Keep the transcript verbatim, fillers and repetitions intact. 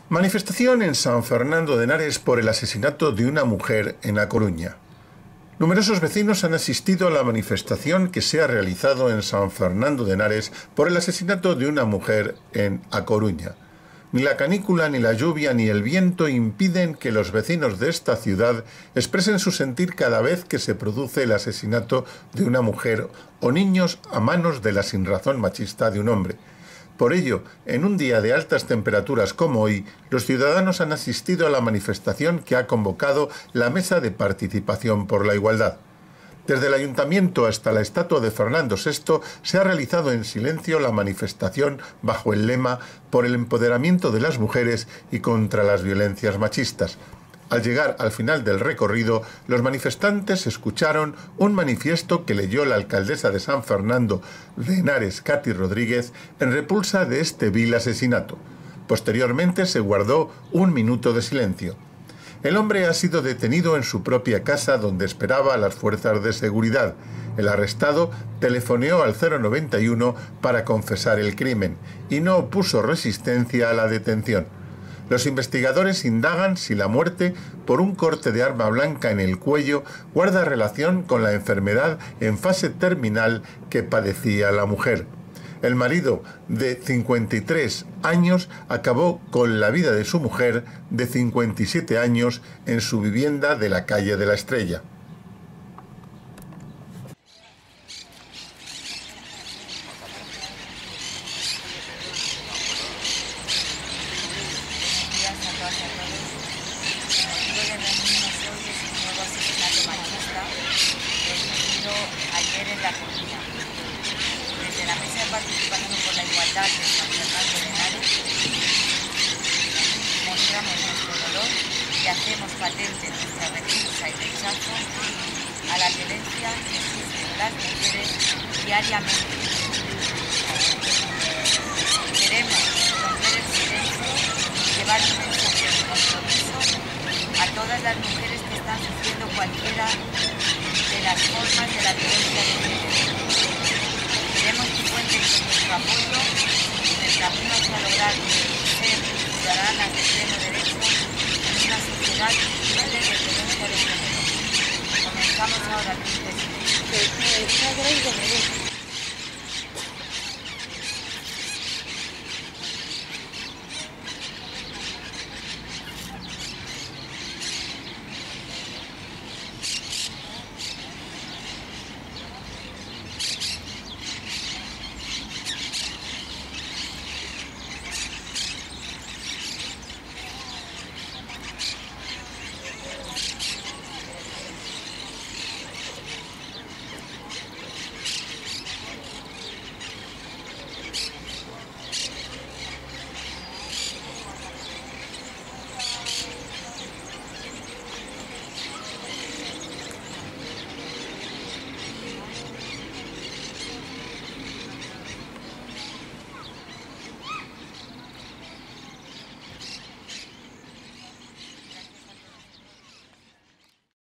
Manifestación en San Fernando de Henares por el asesinato de una mujer en A Coruña. Numerosos vecinos han asistido a la manifestación que se ha realizado en San Fernando de Henares por el asesinato de una mujer en A Coruña. Ni la canícula, ni la lluvia, ni el viento impiden que los vecinos de esta ciudad expresen su sentir cada vez que se produce el asesinato de una mujer o niños a manos de la sinrazón machista de un hombre. Por ello, en un día de altas temperaturas como hoy, los ciudadanos han asistido a la manifestación que ha convocado la Mesa de Participación por la Igualdad. Desde el Ayuntamiento hasta la estatua de Fernando sexto se ha realizado en silencio la manifestación bajo el lema por el empoderamiento de las mujeres y contra las violencias machistas. Al llegar al final del recorrido, los manifestantes escucharon un manifiesto que leyó la alcaldesa de San Fernando de Henares, Katy Rodríguez, en repulsa de este vil asesinato. Posteriormente se guardó un minuto de silencio. El hombre ha sido detenido en su propia casa donde esperaba a las fuerzas de seguridad. El arrestado telefoneó al cero noventa y uno para confesar el crimen y no opuso resistencia a la detención. Los investigadores indagan si la muerte por un corte de arma blanca en el cuello guarda relación con la enfermedad en fase terminal que padecía la mujer. El marido, de cincuenta y tres años, acabó con la vida de su mujer, de cincuenta y siete años, en su vivienda de la calle de la Estrella. Ayer en La Coruña. Desde la Mesa de Participación por la Igualdad de San Fernando de Henares mostramos nuestro dolor y hacemos patente nuestra repulsa y rechazo a la violencia que sufren las mujeres diariamente. Queremos romper el silencio y llevar un mensaje de compromiso a todas las mujeres que están sufriendo cualquiera de las formas de la violencia de género. Queremos que cuenten con nuestro apoyo en el camino hacia lograr ser ciudadanas de pleno derecho en una sociedad libre de violencia de género. Comenzamos ahora el proceso.